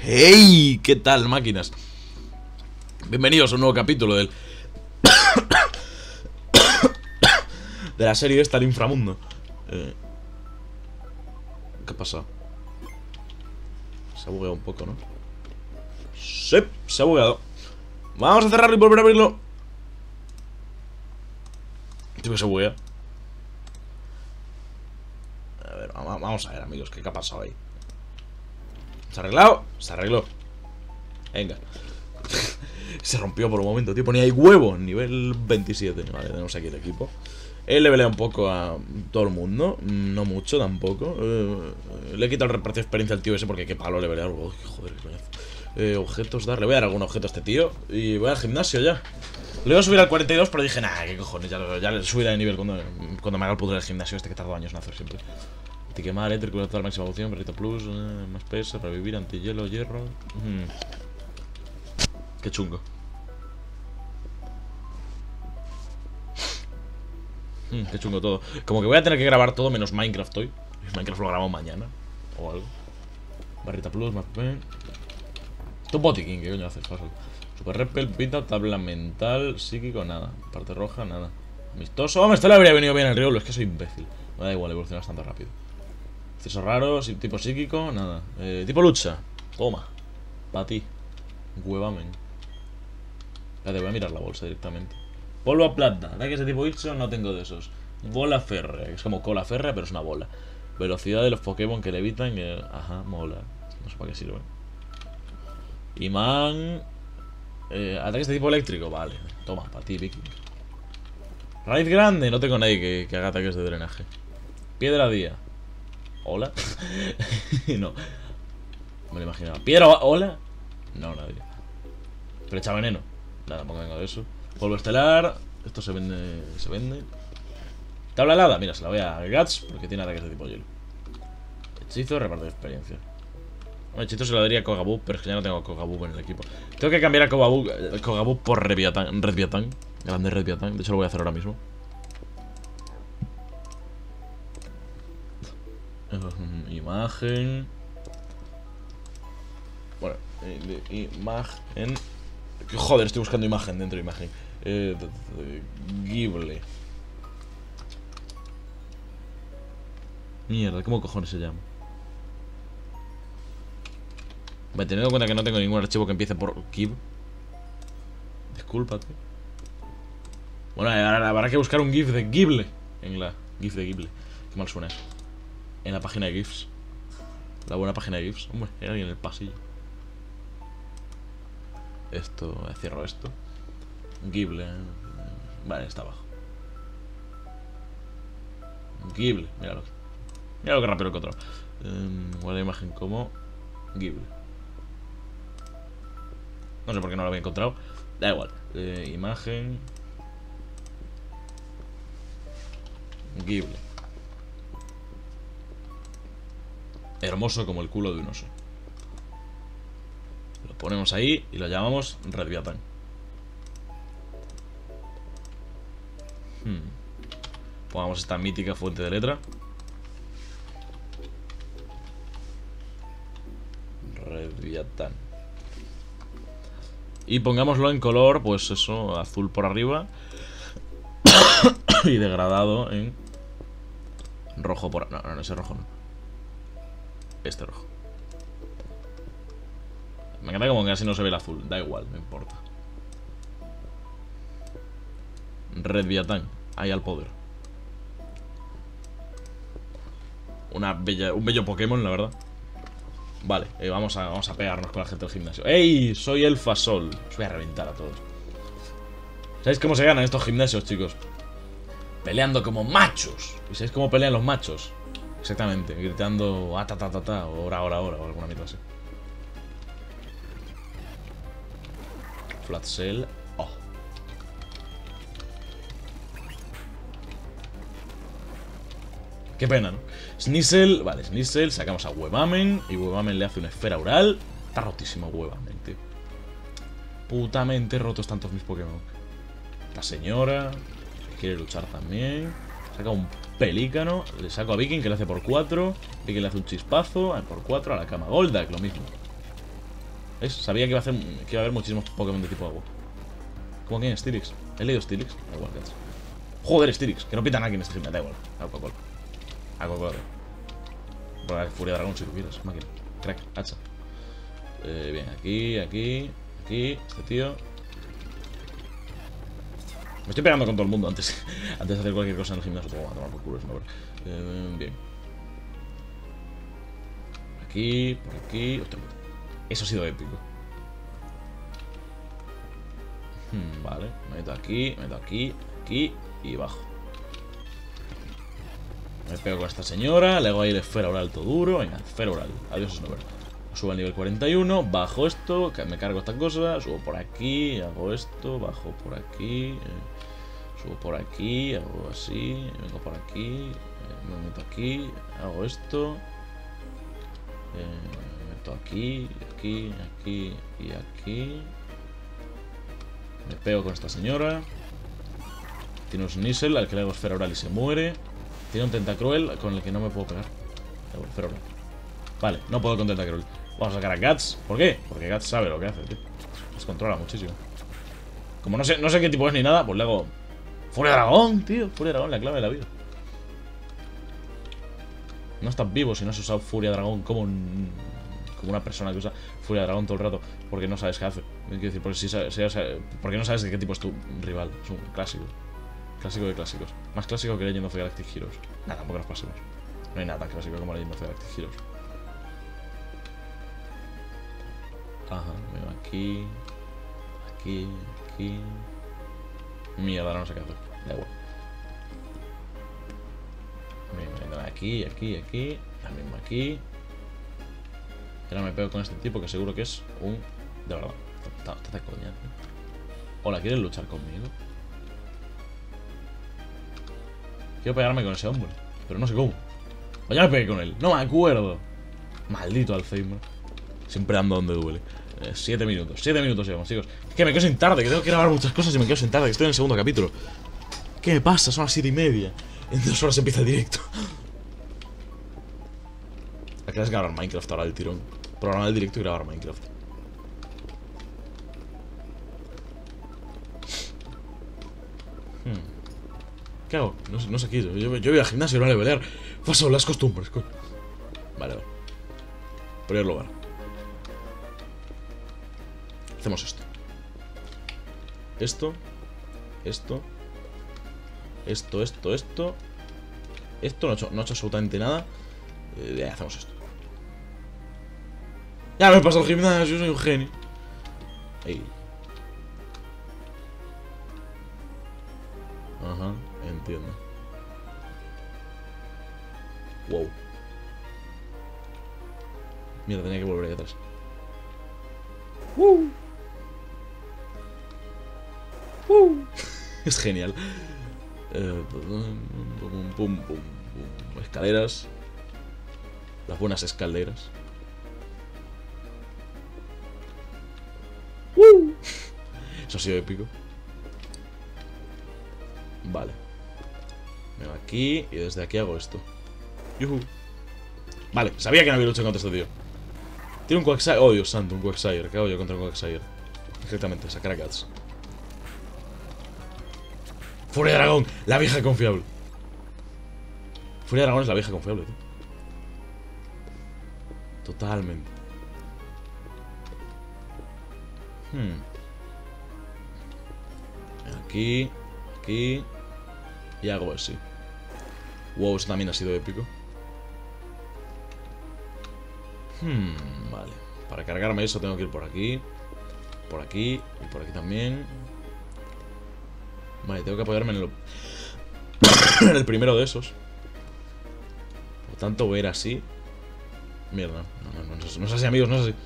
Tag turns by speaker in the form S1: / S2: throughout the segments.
S1: ¡Hey! ¿Qué tal, máquinas? Bienvenidos a un nuevo capítulo de la serie esta, el inframundo. ¿Qué pasa? Se ha bugueado un poco, ¿no? Sí, se ha bugueado. Vamos a cerrarlo y volver a abrirlo. Tío, que se buguea. A ver, vamos a ver, amigos, ¿qué ha pasado ahí? ¿Se ha arreglado? Se arregló. Venga. Se rompió por un momento, tío. Ponía ahí huevo, nivel 27. Vale, tenemos aquí el equipo. Él le pelea un poco a todo el mundo. No mucho tampoco. Le he quitado el reparto de experiencia al tío ese porque qué palo le pelea. Joder, qué pedazo. Objetos, dar. Le voy a dar algún objeto a este tío. Y voy al gimnasio ya. Le iba a subir al 42, pero dije, nah, qué cojones. Ya le subiré de nivel cuando me haga el puzzle del gimnasio este que tardo años en hacer siempre. Antiquemar, eléctrico, toda la máxima evolución, perrito plus, más peso, revivir, antihielo, hierro. Qué chungo. Qué chungo todo. Como que voy a tener que grabar todo menos Minecraft hoy. Minecraft lo grabamos mañana o algo. Barrita plus, más pen. Esto es botiquín, ¿qué coño haces? Fácil. Super repel, pita, tabla mental, psíquico, nada. Parte roja, nada. Amistoso. Hombre, esto le habría venido bien el riolo, es que soy imbécil. Me da igual, evolucionas tanto rápido. Acceso raro, tipo psíquico, nada. Tipo lucha. Toma. Pa' ti. Huevamen. Espérate, voy a mirar la bolsa directamente. Polvo a plata. Ataque ese tipo Ixon no tengo de esos. Bola férrea. Es como cola férrea, pero es una bola. Velocidad de los Pokémon que levitan. Ajá, mola. No sé para qué sirve. Imán. Ataques de tipo eléctrico. Vale. Toma, para ti, Viking. Raíz grande. No tengo nadie que haga ataques de drenaje. Piedra día. ¿Hola? No. Me lo imaginaba. ¿Piedra? ¿Hola? No, nadie. Flecha veneno. Nada, tampoco vengo de eso. Polvo estelar. Esto se vende. Se vende. Tabla helada. Mira, se la voy a Guts porque tiene ataques de tipo hielo. Hechizo, reparto de experiencia. Bueno, hechizo se lo daría a Kogaboo, pero es que ya no tengo a Kogaboo en el equipo. Tengo que cambiar a Kogaboo por Redviatan. Grande Redviatan. De hecho, lo voy a hacer ahora mismo. Imagen. Bueno, imagen. Joder, estoy buscando imagen dentro de imagen. Ghibli. Mierda, ¿cómo cojones se llama? Vale, teniendo en cuenta que no tengo ningún archivo que empiece por Ghib. Discúlpate. Bueno, ahora habrá que buscar un GIF de Ghibli. En la GIF de Ghibli. Qué mal suena eso. En la página de GIFs. La buena página de GIFs. Hombre, hay alguien en el pasillo. Esto, cierro esto. Ghibli. Vale, está abajo. Ghibli, míralo. Mira lo que rápido lo he encontrado. Guarda imagen como Ghibli. No sé por qué no lo había encontrado. Da igual. Imagen Ghibli. Hermoso como el culo de un oso. Lo ponemos ahí y lo llamamos Redviatan. Pongamos esta mítica fuente de letra. Redviatan. Y pongámoslo en color, pues eso, azul por arriba. Y degradado en rojo por... No, ese rojo no. Este rojo. Me encanta como que así no se ve el azul. Da igual, no importa. Redviatan. Ahí al poder. Un bello Pokémon, la verdad. Vale, vamos a pegarnos con la gente del gimnasio. ¡Ey! Soy Elfasol. Os voy a reventar a todos. ¿Sabéis cómo se ganan estos gimnasios, chicos? Peleando como machos. ¿Y sabéis cómo pelean los machos? Exactamente, gritando ora, o alguna mierda así. Flat Shell. Oh. Qué pena, ¿no? Sneasel, vale, Sneasel, sacamos a Webamen. Y Webamen le hace una esfera oral. Está rotísimo Webamen, tío. Putamente rotos tantos mis Pokémon. La señora quiere luchar también. Saca un pelícano. Le saco a Viking que le hace por 4. Viking le hace un chispazo. Por 4 a la cama. Goldak, lo mismo. ¿Veis? Sabía que iba a haber muchísimos Pokémon de tipo agua. ¿Cómo que en Steelix? ¿He leído Steelix? Da igual, Cats. Joder, Steelix, que no pitan aquí en este gimnasio. Da igual. Aquacold. Aquacold. Furia Dragón si tú quieres, máquina. Crack, hacha. Bien, aquí. Este tío. Me estoy pegando con todo el mundo antes de hacer cualquier cosa en el gimnasio. Tengo que tomar por culo, es una verdad. Bien. Aquí, por aquí. Hostia, eso ha sido épico. Vale, me meto aquí, aquí y bajo. Me pego con esta señora, le hago ahí de esfera oral todo duro. Venga, esfera oral. Adiós, Snover. Subo al nivel 41, bajo esto, me cargo esta cosa, subo por aquí, hago esto, bajo por aquí, subo por aquí, hago así, vengo por aquí, me meto aquí, hago esto, me meto aquí, aquí y aquí. Me pego con esta señora. Tiene un Sneasel al que le hago esfera oral y se muere. Tiene un Tentacruel con el que no me puedo pegar. Esfera oral. Vale, no puedo con Tentacruel. Vamos a sacar a Guts. ¿Por qué? Porque Guts sabe lo que hace, tío. Les controla muchísimo. Como no sé qué tipo es ni nada, pues le hago Furia Dragón, tío. Furia Dragón, la clave de la vida. No estás vivo si no has usado Furia Dragón como una persona que usa Furia Dragón todo el rato. Porque no sabes qué hace. Quiero decir, porque no sabes de qué tipo es tu rival. Es un clásico. Clásico de clásicos. Más clásico que Legend of the Galactic Heroes. Nada, tampoco nos pasemos. No hay nada tan clásico como Legend of the Galactic Heroes. Ajá, vengo aquí. Aquí. Mierda, ahora no sé qué hacer. Da igual. Vengo aquí. También aquí. Y ahora me pego con este tipo que seguro que es un... De verdad. Está de coña, tío. Hola, ¿quieres luchar conmigo? Quiero pegarme con ese hombre, pero no sé cómo. O ya me pegué con él, no me acuerdo. Maldito Alzheimer. Siempre ando donde duele. 7 minutos, 7 minutos llevamos, chicos. Es que me quedo sin tarde, que tengo que grabar muchas cosas y me quedo sin tarde, que estoy en el segundo capítulo. ¿Qué me pasa? Son las 7:30. En 2 horas empieza el directo. La clase es grabar Minecraft ahora del tirón. Programar el directo y grabar Minecraft. ¿Qué hago? No sé qué. Yo voy al gimnasio, no voy a pelear. Paso las costumbres, coño. Vale. Primer lugar. Hacemos esto. Esto. Esto no he hecho absolutamente nada. Hacemos esto. Ya me he pasado el gimnasio, soy un genio. Ahí. Ajá, entiendo. Wow. Mierda, tenía que volver ahí atrás. Es genial. Escaleras. Las buenas escaleras. Eso ha sido épico. Vale. Vengo aquí y desde aquí hago esto. ¡Yuhu! Vale, sabía que no había luchado contra este tío. Tiene un Quagsire. Oh, Dios santo, un Quagsire. ¿Qué hago yo contra un Quagsire? Exactamente, sacar a Guts. Furia Dragón, la vieja confiable. Furia Dragón es la vieja confiable, tío. Totalmente. Aquí. Y hago así. Wow, eso también ha sido épico. Vale. Para cargarme eso tengo que ir por aquí. Por aquí. Y por aquí también. Vale, tengo que apoyarme en en el primero de esos. Por tanto voy a ir así. Mierda. No es así, amigos, no es así.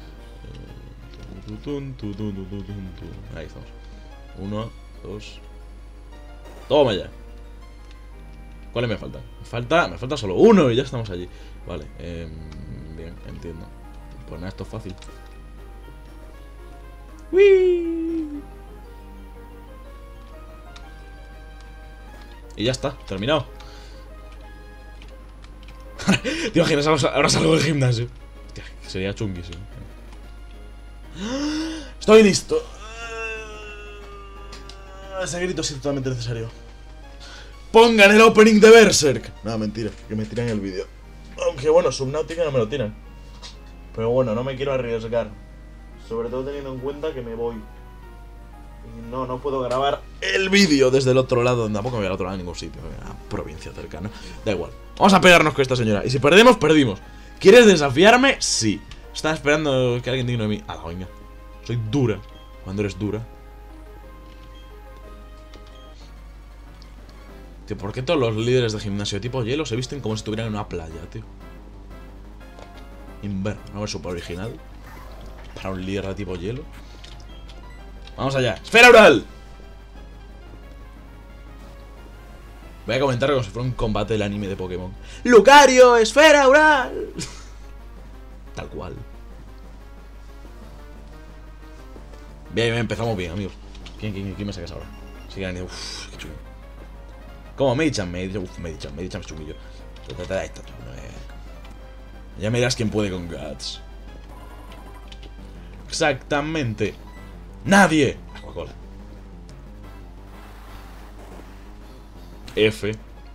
S1: Ahí estamos. 1, 2. Toma ya. ¿Cuáles me faltan? Me falta solo uno y ya estamos allí. Vale, bien, entiendo. Pues nada, esto es fácil. ¡Wii! Y ya está, terminado. ¿Te imaginas? Ahora salgo del gimnasio. Hostia, sería chunguísimo. Estoy listo. Ese grito es totalmente necesario. Pongan el opening de Berserk. No, mentira, que me tiran el vídeo. Aunque bueno, Subnautica no me lo tiran. Pero bueno, no me quiero arriesgar. Sobre todo teniendo en cuenta que me voy. Y no puedo grabar el vídeo desde el otro lado. Tampoco me voy al otro lado de ningún sitio. A una provincia cercana. Da igual. Vamos a pegarnos con esta señora. Y si perdemos, perdimos. ¿Quieres desafiarme? Sí. Estaba esperando que alguien digno de mí. Ah, venga. Soy dura. Cuando eres dura. Tío, ¿por qué todos los líderes de gimnasio tipo hielo se visten como si estuvieran en una playa, tío? Inverno, ¿no? Es súper original. Para un líder de tipo hielo. Vamos allá. ¡Esfera oral! Voy a comentar como si fuera un combate del anime de Pokémon. ¡Lucario! ¡Esfera oral! Tal cual. Bien, empezamos bien, amigos. ¿Quién me sacas ahora? Sí, uff, qué chulo. ¿Cómo? Medichan es chunguillo. Ya me dirás quién puede con Guts. Exactamente. ¡Nadie! Coca-Cola. F.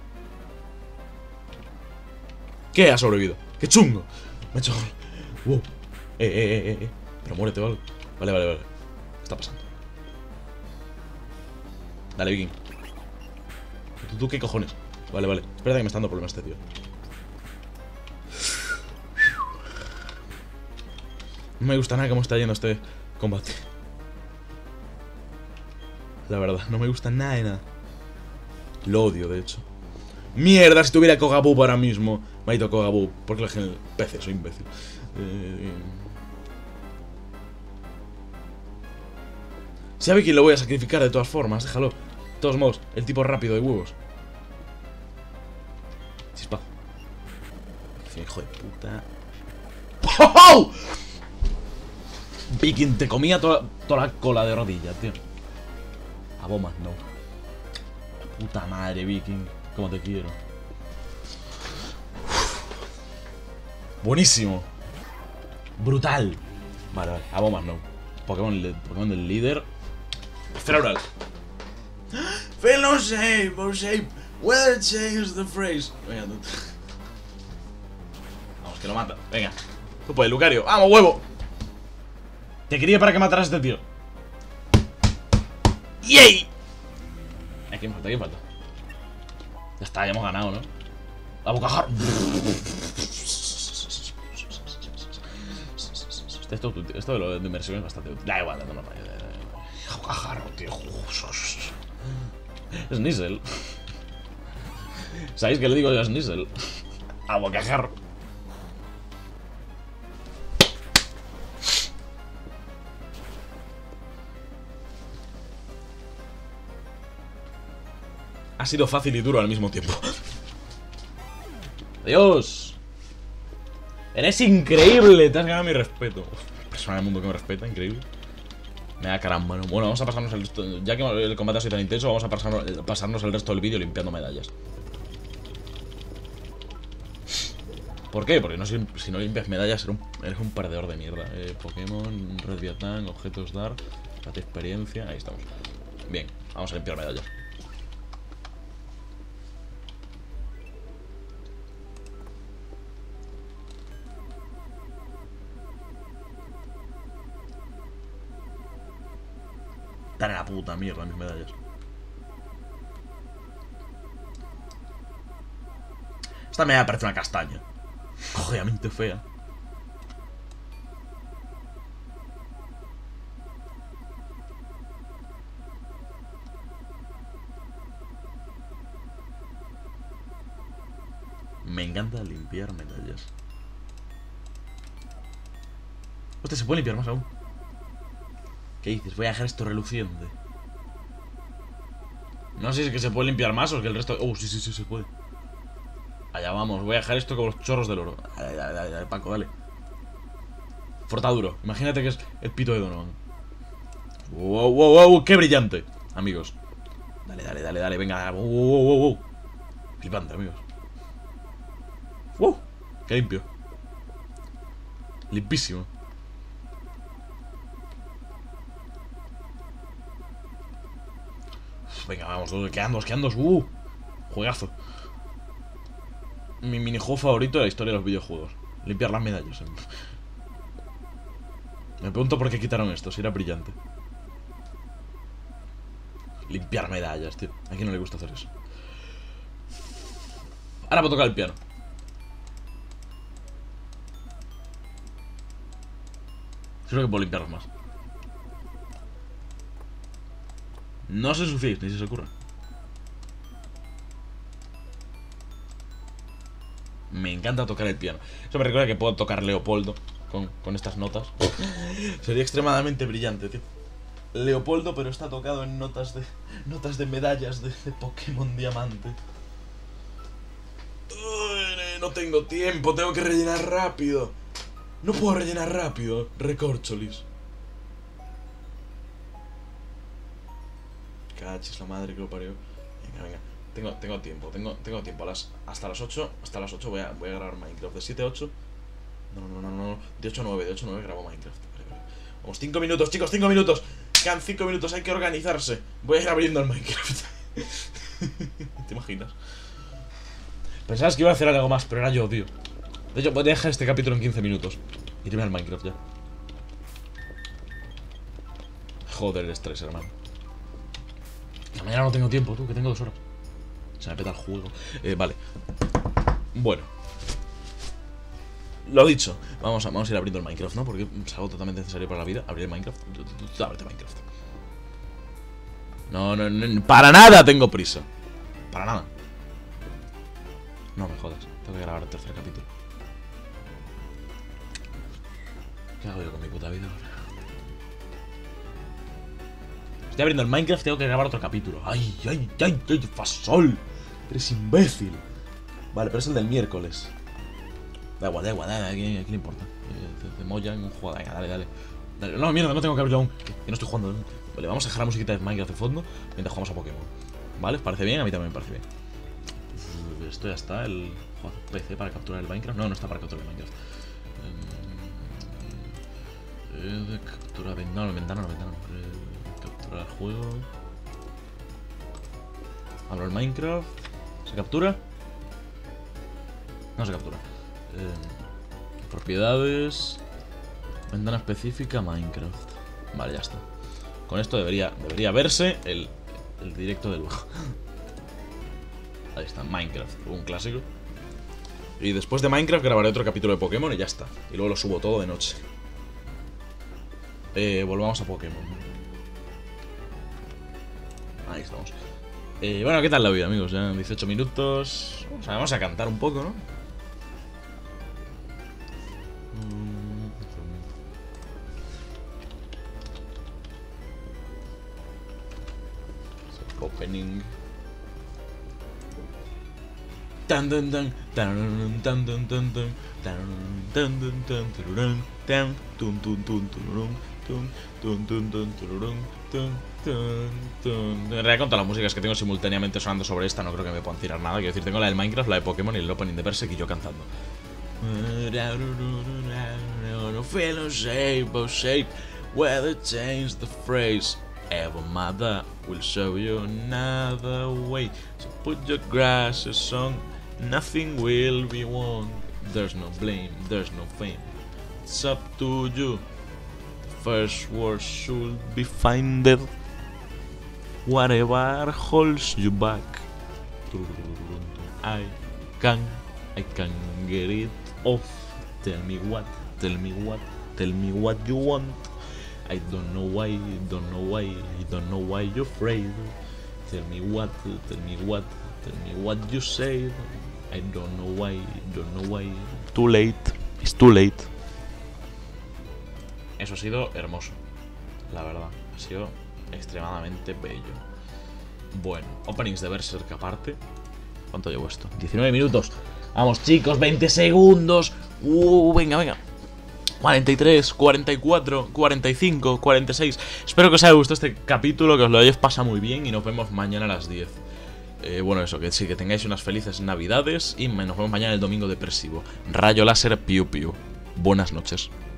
S1: ¿Qué ha sobrevivido? ¡Qué chungo! Me he hecho... Wow. Pero muérete o algo. Vale. ¿Qué está pasando? Dale, Viking. ¿Tú qué cojones? Vale. Espera que me está dando problemas este tío. No me gusta nada cómo está yendo este combate. La verdad, no me gusta nada de nada. Lo odio, de hecho. Mierda, si tuviera Kogabu ahora mismo. Maldito Kogabu. Porque el PC, soy imbécil. ¿Sabe quién lo voy a sacrificar de todas formas? Déjalo. De todos modos, el tipo rápido de huevos. Chispa. Hijo de puta. ¡Oh! Viking, te comía toda la cola de rodilla, tío. A bombas, no. Puta madre, Viking. Cómo te quiero. Buenísimo. Brutal. Vale. A bombas, no. Pokémon del líder. Esfera oral. Fail no shape or shape. Whether change the phrase. Venga, tú. Vamos, que lo mata. Venga. Tú puedes, Lucario. ¡Vamos, huevo! Te quería para que mataras a este tío. ¡Yay! ¿Quién falta? Ya está, ya hemos ganado, ¿no? La bocajarro. Esto de lo de inmersión es bastante útil. Da igual, no. Bocajarro, tío. Es Nizzle. ¿Sabéis qué le digo yo a Nizzle? A bocajarro. Ha sido fácil y duro al mismo tiempo. Adiós. Eres increíble. Te has ganado mi respeto. Persona del mundo que me respeta, increíble. Me da caramba, ¿no? Bueno, vamos a pasarnos el resto. Ya que el combate ha sido tan intenso, vamos a pasarnos el resto del vídeo limpiando medallas. ¿Por qué? Porque si no limpias medallas eres un perdedor de mierda. Pokémon, Red Vietnam, objetos dar, date experiencia. Ahí estamos. Bien, vamos a limpiar medallas. Están en la puta mierda mis medallas. Esta medalla parece una castaña. Joderamente fea. Me encanta limpiar medallas. Hostia, se puede limpiar más aún. ¿Qué dices? Voy a dejar esto reluciente. No sé si es que se puede limpiar más o es que el resto... Oh, sí, se puede. Allá vamos, voy a dejar esto como los chorros del oro. Dale, Paco, dale. Fortaduro, imagínate que es el pito de Donovan. Wow, qué brillante. Amigos. Dale, venga. Wow. Flipante, amigos. Qué limpio. Limpísimo. Venga, vamos, quedan dos. Juegazo. Mi minijuego favorito de la historia de los videojuegos. Limpiar las medallas. Me pregunto por qué quitaron esto, si era brillante. Limpiar medallas, tío. ¿A quién no le gusta hacer eso? Ahora puedo tocar el piano. Creo que puedo limpiarlos más. No se ensuciéis, ni se os ocurra. Me encanta tocar el piano. Eso me recuerda que puedo tocar Leopoldo con estas notas. Sería extremadamente brillante, tío. Leopoldo, pero está tocado en notas de medallas de Pokémon Diamante. Uy, no tengo tiempo, tengo que rellenar rápido. No puedo rellenar rápido, recorcholis. Cachis la madre que lo parió. Venga. Tengo tiempo, tengo tiempo. Hasta las 8 voy a grabar Minecraft. De 7 a 8. No. De 8 a 9 grabo Minecraft. Vale. Vamos, 5 minutos, chicos, 5 minutos. Quedan 5 minutos, hay que organizarse. Voy a ir abriendo el Minecraft. ¿Te imaginas? Pensabas que iba a hacer algo más, pero era yo, tío. De hecho, voy a dejar este capítulo en 15 minutos. Irme al Minecraft ya. Joder, el estrés, hermano. Que mañana no tengo tiempo, tú, que tengo 2 horas. Se me peta el juego. Vale. Bueno. Lo dicho. Vamos a ir abriendo el Minecraft, ¿no? Porque es algo totalmente necesario para la vida. Abrir el Minecraft. Ábrete Minecraft. No. Para nada tengo prisa. Para nada. No me jodas. Tengo que grabar el tercer capítulo. ¿Qué hago yo con mi puta vida ahora? Estoy abriendo el Minecraft, tengo que grabar otro capítulo. ¡Ay, fasol! Eres imbécil. Vale, pero es el del miércoles. Da igual, ¿a quién le importa? Te molla en un juego. Venga, dale. No, mierda, no tengo que abrirlo aún. Que no estoy jugando. Vale, vamos a dejar la musiquita de Minecraft de fondo mientras jugamos a Pokémon. ¿Vale? ¿Os parece bien? A mí también me parece bien. Esto ya está, el PC para capturar el Minecraft. No está para capturar el Minecraft. Captura ventana. Capturar el juego. Abro el Minecraft. ¿Se captura? No se captura. Propiedades. Ventana específica Minecraft. Vale, ya está. Con esto debería verse el directo de luego. Ahí está, Minecraft, un clásico. Y después de Minecraft grabaré otro capítulo de Pokémon y ya está. Y luego lo subo todo de noche. Volvamos a Pokémon. Ahí estamos. Bueno, ¿qué tal la vida, amigos? Ya 18 minutos. Vamos a cantar un poco, ¿no? Opening. En realidad, con todas las músicas que tengo simultáneamente sonando sobre esta, no creo que me puedan tirar nada. Quiero decir, tengo la del Minecraft, la de Pokémon y el opening de Berserk y yo cantando. Whether change the phrase. Ever mother will show you another way. So put your glasses on, nothing will be wrong. There's no blame, there's no fame. It's up to you. The first word should be finded. Whatever holds you back. I can get it off. Tell me what you want. I don't know why you're afraid. Tell me what you said. I don't know why. Too late, it's too late. Eso ha sido hermoso, la verdad. Ha sido extremadamente bello. Bueno, openings de Berserk aparte. ¿Cuánto llevo esto? 19 minutos. Vamos, chicos, 20 segundos. Venga. 43, 44, 45, 46. Espero que os haya gustado este capítulo, que os lo hayáis pasado muy bien y nos vemos mañana a las 10. Bueno, eso, que sí, que tengáis unas felices navidades y nos vemos mañana el domingo depresivo. Rayo láser, piu piu. Buenas noches.